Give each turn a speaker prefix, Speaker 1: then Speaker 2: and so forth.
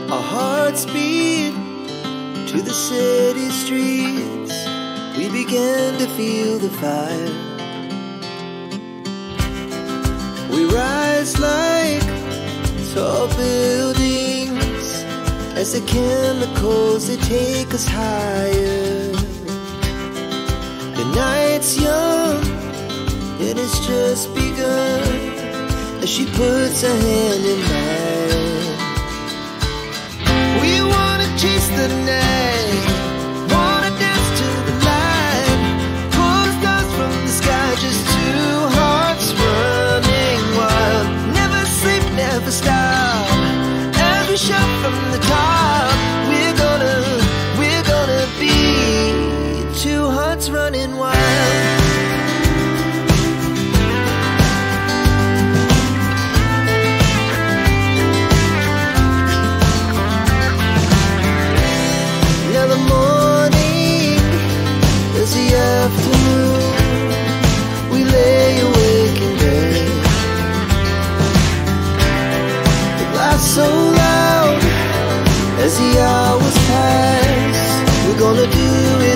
Speaker 1: Our hearts beat to the city streets. We began to feel the fire. We rise like tall buildings as the chemicals, they take us higher. The night's young, it has just begun, as she puts her hand in mine. We wanna chase the night, wanna dance to the light, pull the stars from the sky, just two hearts running wild. Never sleep, never stop, as we shout from the top. We're gonna be two hearts running wild. Now the morning is the afternoon. We lay awake in bed. The laughs so loud as the hours pass. We're gonna do it